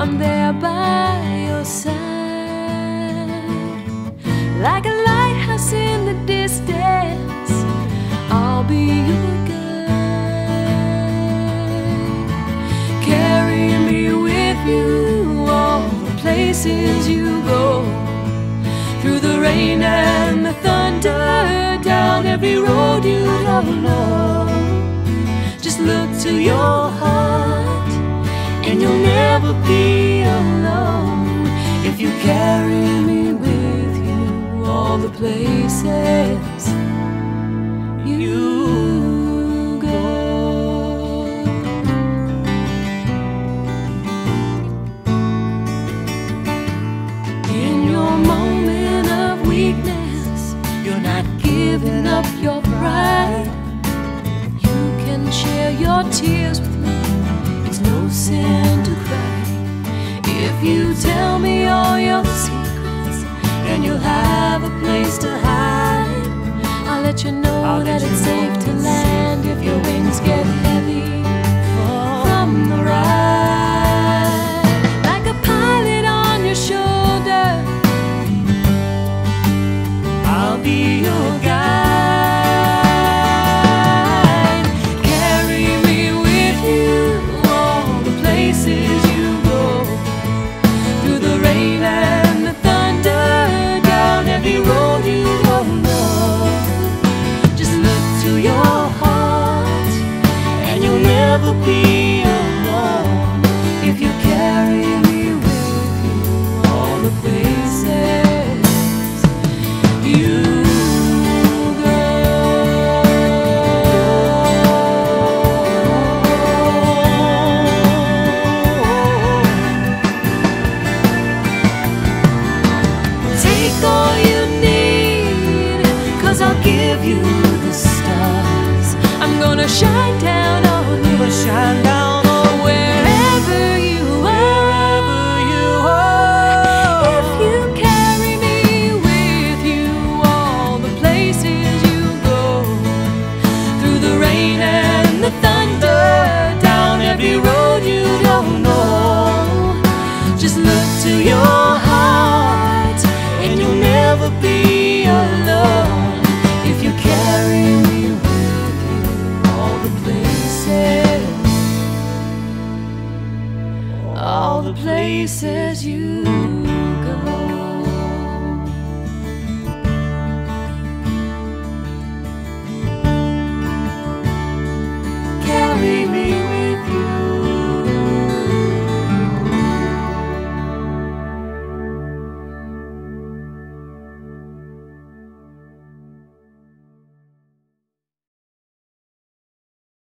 I'm there by your side, like a lighthouse in the distance. I'll be your guide. Carry me with you all the places you go, through the rain and the thunder, down every road you don't know. Just look to your heart and you'll never be alone, if you carry me with you all the places you go. In your moment of weakness, you're not giving up your pride. You can share your tears with me, it's no sin to cry. If you tell me all your secrets, then you'll have a place to hide. I'll let you know that it's safe to land if your wings get heavy from the ride. Like a pilot on your shoulder, I'll be your guide. Carry me with you all the places you go, through the rain and the thunder, down every road you don't know. Just look to your heart and you'll never be alone, if you carry me with you all the places you go. Take all you need, 'cause I'll give you the stars. I'm gonna shine down on you, shine down on wherever you are. If you carry me with you all the places you go, through the rain and the thunder, down every road you don't know. Just look to your heart and you'll never be alone, if you carry me with you all the places you